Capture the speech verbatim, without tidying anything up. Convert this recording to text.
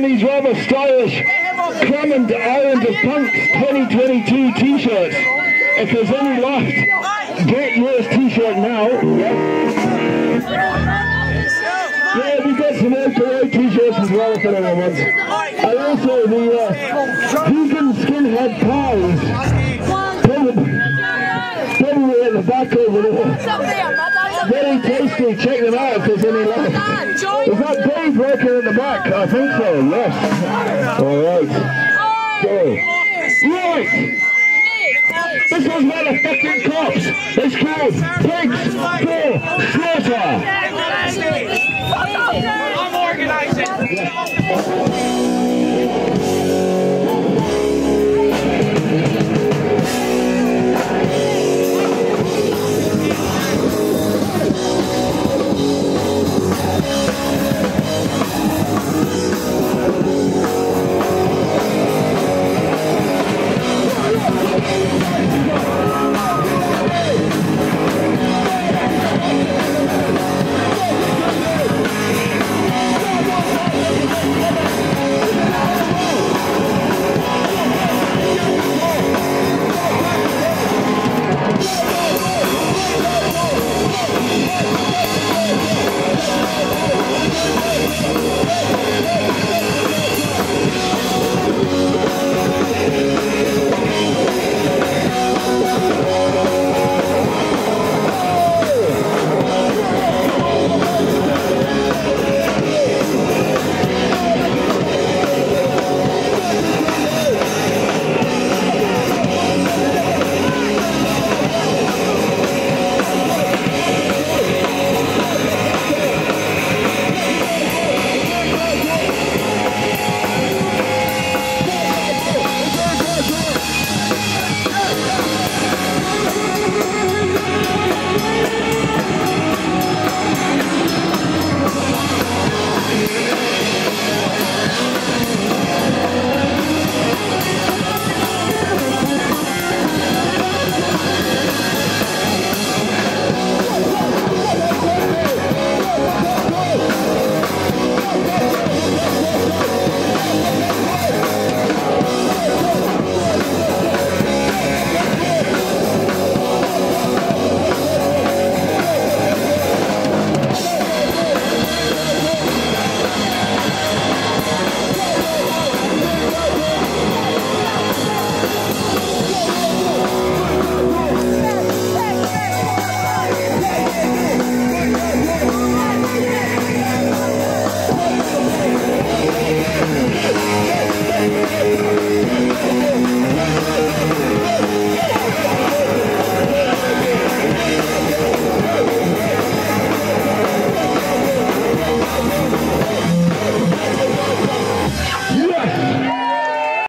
these rather stylish Clement Island of Punks twenty twenty-two t-shirts. If there's any left, get yours t-shirt now. Yep. Yeah, we got some P O L L O I t-shirts as well for the ones. And also the uh, vegan skinhead pies. Probably, probably at the back over there. Very tasty, check them out if there's any left. Is that Dave working in the back? I think so, yes. Alright. So, right. This one's about the fucking cops. It's called Pigs for Slaughter. I'm organising.